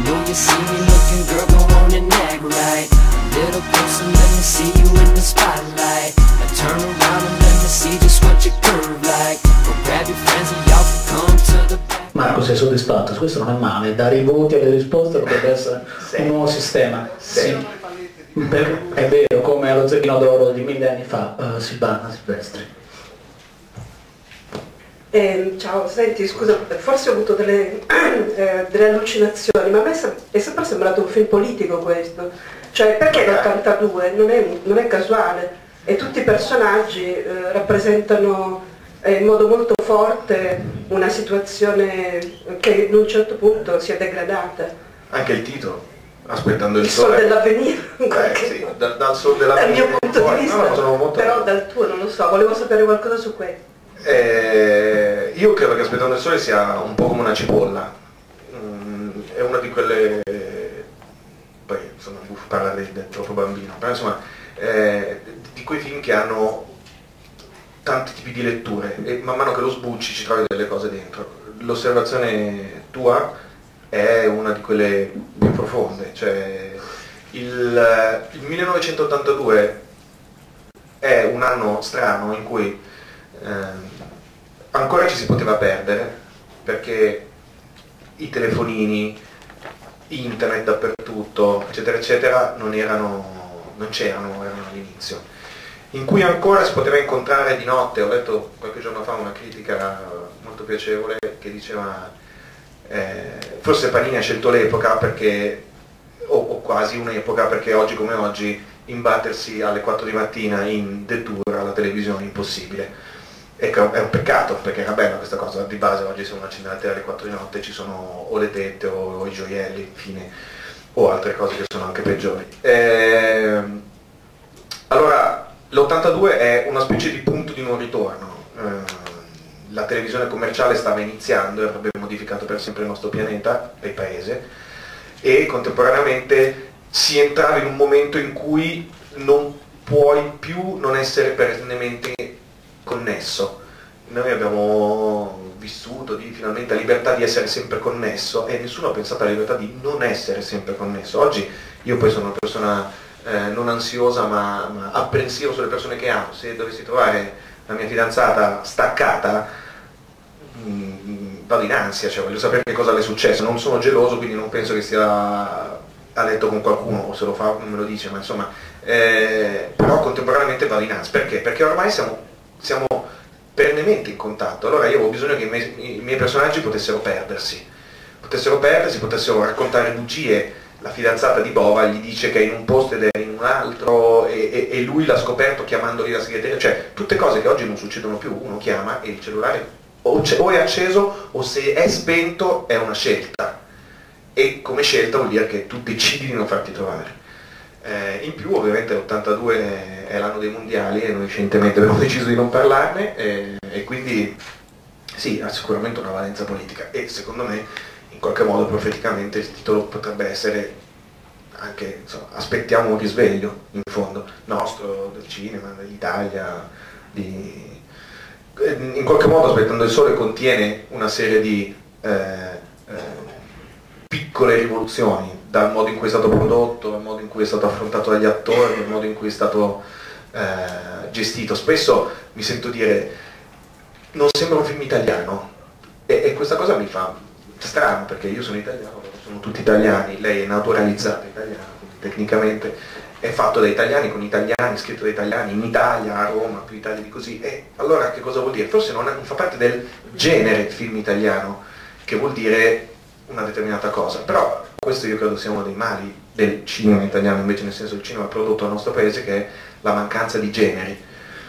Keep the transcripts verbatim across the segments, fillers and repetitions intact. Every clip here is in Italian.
know you see me looking, girl, go on and act right. Little closer, let me see you in the spotlight. Now turn around and let me see just what you curve like. Go grab your friends and y'all can come to the back. Marco, sei soddisfatto? Questo non è male, dare i voti alle risposte potrebbe essere un nuovo sistema. Sì. Per, è vero, come allo Zecchino d'Oro di mille anni fa, uh, Silvana Silvestri. Eh, ciao, senti, scusa, forse ho avuto delle, eh, delle allucinazioni, ma a me è sempre sembrato un film politico questo. Cioè, perché l'ottantadue non è, non è casuale e tutti i personaggi eh, rappresentano eh, in modo molto forte una situazione che in un certo punto si è degradata. Anche il titolo, Aspettando il, il sole. Sol dell'avvenire. Eh, sì, dal, dal Sol dell'avvenire. Dal mio punto di vista, no, no, molto... però dal tuo non lo so, volevo sapere qualcosa su questo. Eh, io credo che Aspettando il sole sia un po' come una cipolla. Mm, è una di quelle... poi insomma buffo parlare del troppo bambino, però insomma eh, di quei film che hanno tanti tipi di letture e man mano che lo sbucci ci trovi delle cose dentro. L'osservazione tua è una di quelle più profonde, cioè il, il millenovecentottantadue è un anno strano in cui eh, ancora ci si poteva perdere perché i telefonini, internet dappertutto, eccetera eccetera, non erano, non c'erano, erano all'inizio, in cui ancora si poteva incontrare di notte. Ho letto qualche giorno fa una critica molto piacevole che diceva eh, forse Panini ha scelto l'epoca perché, o, o quasi un'epoca, perché oggi come oggi imbattersi alle quattro di mattina in The Tour alla televisione è impossibile. Ecco, è un peccato, perché era bella questa cosa, di base oggi se uno accende la tele alle quattro di notte ci sono o le tette o, o i gioielli, infine, o altre cose che sono anche peggiori. Eh, allora, l'ottantadue è una specie di punto di non ritorno. Eh, la televisione commerciale stava iniziando e avrebbe modificato per sempre il nostro pianeta e il paese, e contemporaneamente si entrava in un momento in cui non puoi più non essere perennemente connesso. Noi abbiamo vissuto di, finalmente la libertà di essere sempre connesso e nessuno ha pensato alla libertà di non essere sempre connesso. Oggi io poi sono una persona eh, non ansiosa ma, ma apprensiva sulle persone che amo. Se dovessi trovare la mia fidanzata staccata mh, vado in ansia, cioè voglio sapere che cosa le è successo. Non sono geloso, quindi non penso che stia a letto con qualcuno, o se lo fa non me lo dice, ma insomma eh, però contemporaneamente vado in ansia. Perché? Perché ormai siamo siamo perennemente in contatto. Allora io avevo bisogno che i miei, i miei personaggi potessero perdersi, potessero perdersi, potessero raccontare bugie. La fidanzata di Bova gli dice che è in un posto ed è in un altro e, e, e lui l'ha scoperto chiamandoli la segreteria, cioè tutte cose che oggi non succedono più. Uno chiama e il cellulare o, o è acceso o se è spento è una scelta, e come scelta vuol dire che tu decidi di non farti trovare. Eh, in più ovviamente l'ottantadue è l'anno dei mondiali e noi recentemente abbiamo deciso di non parlarne e, e quindi sì, ha sicuramente una valenza politica e secondo me in qualche modo profeticamente il titolo potrebbe essere anche, insomma, aspettiamo un risveglio in fondo nostro, del cinema, dell'Italia, di... in qualche modo Aspettando il sole contiene una serie di eh, eh, piccole rivoluzioni, dal modo in cui è stato prodotto, dal modo in cui è stato affrontato dagli attori, dal modo in cui è stato eh, gestito. Spesso mi sento dire non sembra un film italiano e, e questa cosa mi fa strano, perché io sono italiano, sono tutti italiani, lei è naturalizzata italiana, quindi tecnicamente è fatto da italiani, con italiani, scritto da italiani, in Italia, a Roma, più Italia di così. E allora che cosa vuol dire? Forse non, è, non fa parte del genere film italiano, che vuol dire una determinata cosa, però questo io credo sia uno dei mali del cinema italiano, invece nel senso del cinema prodotto dal nostro paese, che è la mancanza di generi.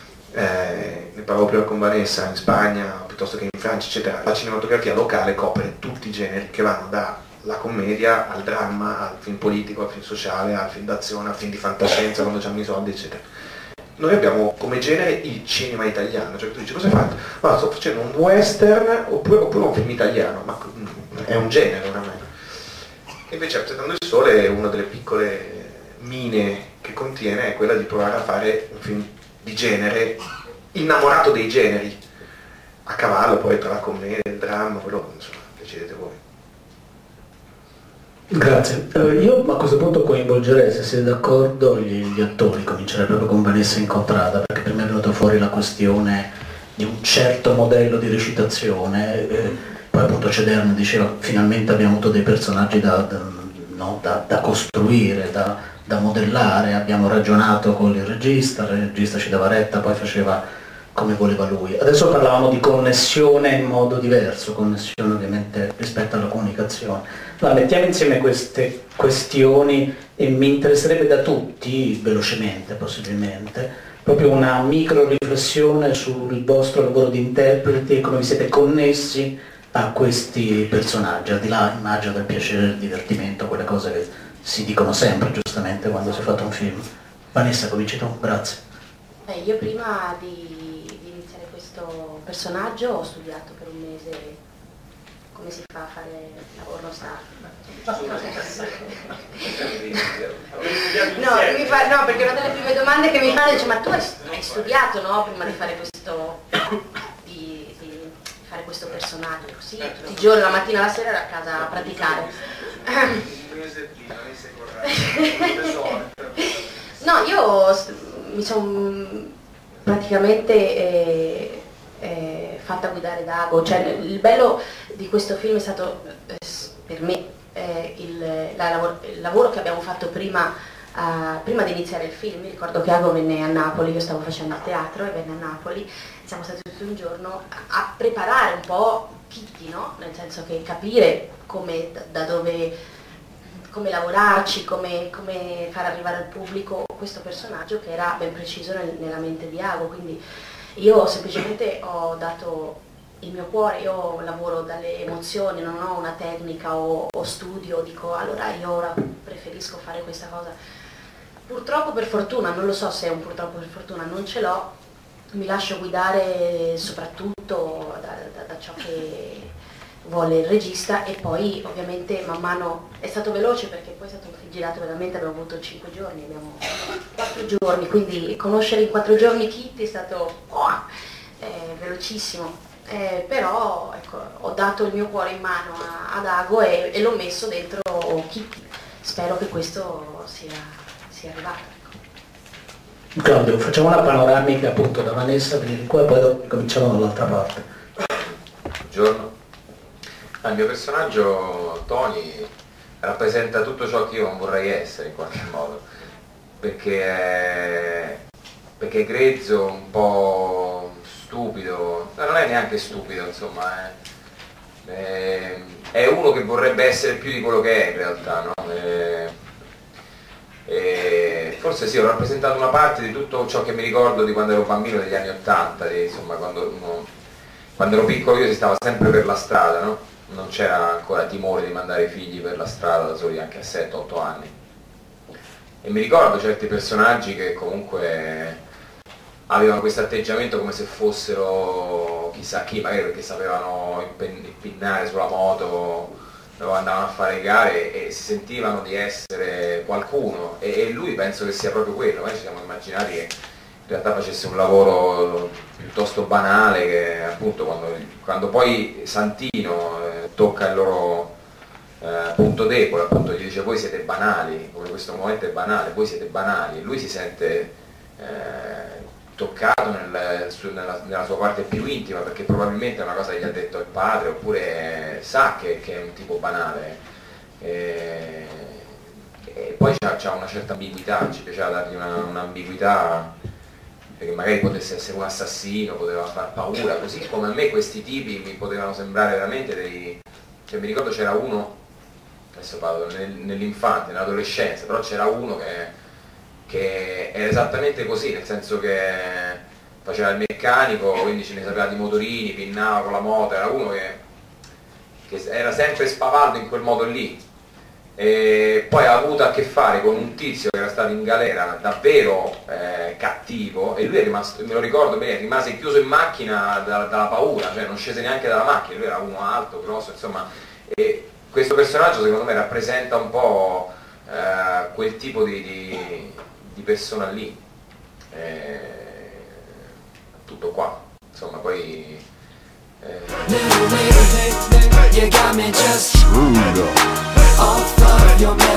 Eh, ne parlavo prima con Vanessa, in Spagna piuttosto che in Francia, eccetera, la cinematografia locale copre tutti i generi che vanno dalla commedia al dramma, al film politico, al film sociale, al film d'azione, al film di fantascienza quando c'hanno i soldi, eccetera. Noi abbiamo come genere il cinema italiano, cioè tu dici cosa hai fatto? Ma sto facendo un western oppure, oppure un film italiano, ma è un genere oramai. Invece Aspettando il sole è una delle piccole mine che contiene, è quella di provare a fare un film di genere, innamorato dei generi, a cavallo poi tra la commedia e il dramma, quello insomma decidete voi. Grazie. Uh, io a questo punto coinvolgerei, se siete d'accordo, gli, gli attori, comincerei proprio con Vanessa Incontrada, perché per me è venuta fuori la questione di un certo modello di recitazione, eh, poi appunto Cederne diceva finalmente abbiamo avuto dei personaggi da, da, no, da, da costruire, da, da modellare, abbiamo ragionato con il regista, il regista ci dava retta, poi faceva come voleva lui. Adesso parlavamo di connessione in modo diverso, connessione ovviamente rispetto alla comunicazione. Allora, mettiamo insieme queste questioni e mi interesserebbe da tutti, velocemente possibilmente, proprio una micro riflessione sul vostro lavoro di interpreti e come vi siete connessi a questi personaggi, al di là, immagino, del piacere, del divertimento, quelle cose che si dicono sempre giustamente quando si è fatto un film. Vanessa, cominci tu, grazie. Beh, io prima di, di iniziare questo personaggio ho studiato per un mese come si fa a fare la pornostar. No, mi fa, no, perché una delle prime domande che mi fanno dice ma tu hai, hai studiato, no, prima di fare questo di, di fare questo personaggio? Sì, tutti i giorni, la mattina e la sera ero a casa a praticare. No, io mi sono praticamente eh, eh, fatta guidare da Ago, cioè il bello di questo film è stato eh, per me eh, il, la, lavoro, il lavoro che abbiamo fatto prima, uh, prima di iniziare il film. Mi ricordo che Ago venne a Napoli, io stavo facendo il teatro e venne a Napoli, siamo stati tutto un giorno a, a preparare un po' Kitty, no? Nel senso che capire come, da, da dove... come lavorarci, come, come far arrivare al pubblico questo personaggio che era ben preciso nel, nella mente di Ago. Quindi io semplicemente ho dato il mio cuore, io lavoro dalle emozioni, non ho una tecnica o, o studio, dico allora io ora preferisco fare questa cosa. Purtroppo per fortuna, non lo so se è un purtroppo per fortuna, non ce l'ho, mi lascio guidare soprattutto da, da, da ciò che vuole il regista e poi ovviamente man mano è stato veloce perché poi è stato girato veramente, abbiamo avuto cinque giorni, abbiamo quattro giorni, quindi conoscere in quattro giorni Kitty è stato oh, eh, velocissimo, eh, però ecco, ho dato il mio cuore in mano a, ad Ago e, e l'ho messo dentro Kitty, spero che questo sia, sia arrivato. Ecco. Claudio, facciamo una panoramica appunto da Vanessa, di qua e poi cominciamo dall'altra parte. Buongiorno. Il mio personaggio, Tony, rappresenta tutto ciò che io non vorrei essere in qualche modo, perché è, perché è grezzo, un po' stupido, no, non è neanche stupido, insomma, è, è, è uno che vorrebbe essere più di quello che è in realtà, no? È, e forse sì, ho rappresentato una parte di tutto ciò che mi ricordo di quando ero bambino degli anni ottanta, insomma, quando, uno, quando ero piccolo io si stava sempre per la strada, no? Non c'era ancora timore di mandare i figli per la strada da soli anche a sette otto anni. E mi ricordo certi personaggi che comunque avevano questo atteggiamento come se fossero chissà chi, magari perché sapevano impinnare sulla moto, andavano a fare gare e si sentivano di essere qualcuno. E, e lui penso che sia proprio quello, noi ci siamo immaginati che in realtà facesse un lavoro piuttosto banale, che appunto quando, quando poi Santino eh, tocca il loro eh, punto debole, appunto gli dice voi siete banali, come questo momento è banale, voi siete banali, e lui si sente eh, toccato nel, su, nella, nella sua parte più intima, perché probabilmente è una cosa che gli ha detto il padre, oppure sa che, che è un tipo banale. E, e poi c'ha una certa ambiguità, ci piaceva dargli un'ambiguità, perché magari potesse essere un assassino, poteva far paura, così come a me questi tipi mi potevano sembrare veramente dei... Cioè, mi ricordo c'era uno, adesso parlo nel, nell'infanzia, nell'adolescenza, però c'era uno che, che era esattamente così, nel senso che faceva il meccanico, quindi ce ne sapeva di motorini, pinnava con la moto, era uno che, che era sempre spavaldo in quel modo lì. E poi ha avuto a che fare con un tizio che era stato in galera davvero eh, cattivo, e lui è rimasto, me lo ricordo bene, rimase chiuso in macchina da, dalla paura, cioè non scese neanche dalla macchina, lui era uno alto, grosso, insomma, e questo personaggio secondo me rappresenta un po' eh, quel tipo di, di, di persona lì. E, tutto qua, insomma, poi eh... You got me just all fucked have your man